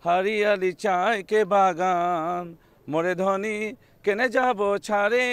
हरियाली चाय के बागान मोरे धनी केने जाबो छारे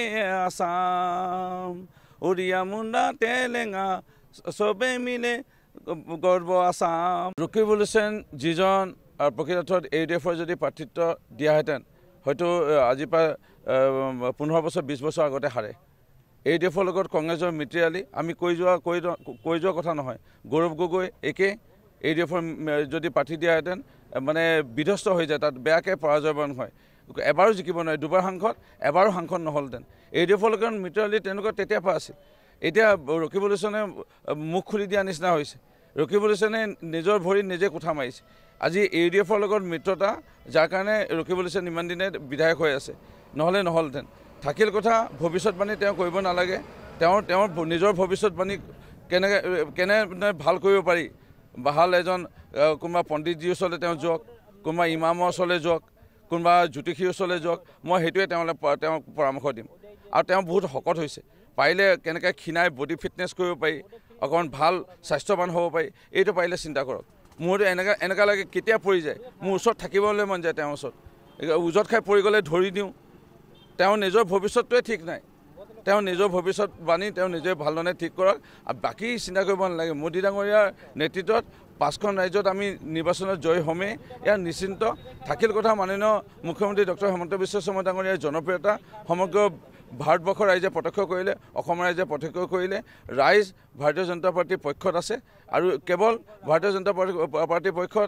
आसाम उड़िया मुंडा तेलेंगा सबे मिले गर्व आसाम रकीबुल हुसैन जिजन और प्रकृत AUDFर যদি প্ৰাৰ্থিত্ব দিয়াহেঁতেন হয়তো আজি পৰা 15 বছৰ 20 বছৰ আগতে হাৰে AUDFৰ লগত কংগ্ৰেছৰ মিত্ৰালি আমি কৈ যোৱা কথা নহয় গৌৰৱ গগৈ একে AUDFৰ যদি প্ৰাৰ্থী দিয়াহেঁতেন মানে বিধ্বস্ত হৈ যায় তাত বেয়াকে পৰাজয়বৰণ হয় এবাৰো জিকিব নোৱাৰে দুবাৰ সাংসদ এবাৰো সাংসদ নহলতেন AUDFৰ লগত মিত্ৰালি তেনেকুৱা তেতিয়া পৰা আছিল এতিয়া ৰকিবুল হুছেইনে মুখ খুলি দিয়া নিচিনা হৈছে ৰকিবুল হুছেইনে নিজৰ ভৰি নিজে কোঠা মাৰিছে আজি AUDFৰ লগত মিত্ৰতা যাৰ কাৰণে ৰকিবুল হুছেইন ইমান দিনে বিধায়ক হৈ আছে নহলতেন থাকিল কথা ভৱিষ্যতবাণী তেওঁ কৰিব নালাগে তেওঁৰ নিজৰ ভৱিষ্যতবাণী কেনে ভাল কৰিব পাৰি ভাল এজন কোনোবা পণ্ডিতজীৰ ওচৰলৈ তেওঁ যাওক কোনোবা ইমামৰ ওচৰলৈ যাওক কোনোবা জ্যোতিষীৰ ওচৰলৈ যাওক মই সেইটোৱে তেওঁক পৰামৰ্শ দিম আৰু তেওঁ বহুত শকত হৈছে পাৰিলে কেনেকৈ ক্ষীণাই বডি ফিটনেছ কৰিব পাৰি অকণমান ভাল স্বাস্থ্যৱান হ'ব পাৰি এইটো পাৰিলে চিন্তা কৰক মোৰতো এনেকুৱা লাগে কেতিয়া পৰি যায় মোৰ ওচৰত থাকিবলৈ মন যায় তেওঁৰ ওচৰত উজত খাই পৰি গ'লে ধৰি দিওঁ তেওঁ নিজৰ ভৱিষ্যতটোৱে ঠিক নাই তেওঁ নিজৰ ভৱিষ্যতবাণী তেওঁ নিজে ভালদৰে ঠিক কৰক আৰু বাকী চিন্তা কৰিব নালাগে মোদী ডাঙৰীয়াৰ নেতৃত্বত 5খন ৰাজ্যত আমি নিৰ্বাচনত জয় হ'মেই ইয়াৰ নিশ্চিন্ত থাকিল কথা মাননীয় মুখ্যমন্ত্ৰী ডক্টৰ হিমন্ত বিশ্ব শৰ্মা ডাঙৰীয়াৰ জনপ্ৰিয়তা সমগ্ৰ ভাৰতবৰ্ষৰ ৰাইজে প্ৰত্যক্ষ কৰিলে অসম ৰাইজে প্ৰত্যক্ষ কৰিলে ৰাইজ ভাৰতীয় জনতা পাৰ্টিৰ পক্ষত আছে আৰু কেৱল ভাৰতীয় জনতা পাৰ্টিৰ পক্ষত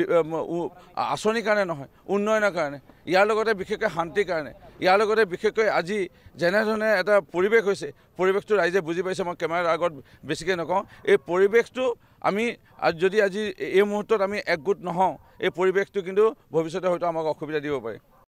আঁচনিৰ কাৰণে নহয় উন্নয়নৰ কাৰণে ইয়াৰ লগতে বিশেষকৈ শান্তিৰ কাৰণে ইয়াৰ লগতে বিশেষকৈ আজি যেনেধৰণে এটা পৰিৱেশ হৈছে পৰিৱেশটো ৰাইজে বুজি পাইছে মই কেমেৰাৰ আগত বেছিকৈ নকওঁ এই পৰিৱেশটো আমি যদি আজি এই মুহূৰ্তত আমি একগোট নহওঁ এই পৰিৱেশটো কিন্তু ভৱিষ্যতে হয়তো আমাক অসুবিধা দিব পাৰে